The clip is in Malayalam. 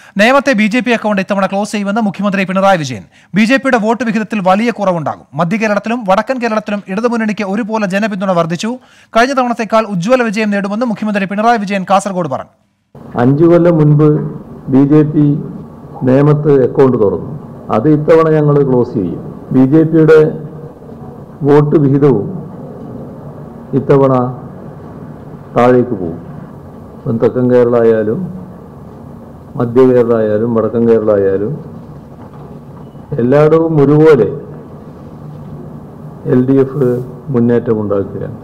നേമത്തെ BJP അക്കൗണ്ട് ഇത്തവണ ക്ലോസ് ചെയ്യുമെന്ന് മുഖ്യമന്ത്രി പിണറായി വിജയൻ. BJPയുടെ വോട്ട് വിഹിതത്തിൽ വലിയ കുറവുണ്ടാകും. മധ്യ കേരളത്തിലും വടക്കൻ കേരളത്തിലും ഇടതുമുന്നണിക്ക് ഒരുപോലെ ജനപിന്തുണ വർദ്ധിച്ചു. കഴിഞ്ഞ തവണത്തേക്കാൾ ഉജ്ജ്വല വിജയം നേടുമെന്ന് മുഖ്യമന്ത്രി പിണറായി വിജയൻ കാസർഗോഡ് പറഞ്ഞു. 5 കൊല്ലം മുൻപ് BJP നേമത്ത് അക്കൗണ്ട് തുറന്നു. അത് ഇത്തവണ ഞങ്ങൾ ക്ലോസ് ചെയ്യും. BJPയുടെ വോട്ട് വിഹിതവും ഇത്തവണ താഴേക്ക് പോകും. തെക്കൻ കേരള ആയാലും മധ്യ കേരള ആയാലും വടക്കൻ കേരള ആയാലും എല്ലായിടവും ഒരുപോലെ LDF മുന്നേറ്റം ഉണ്ടാക്കുക.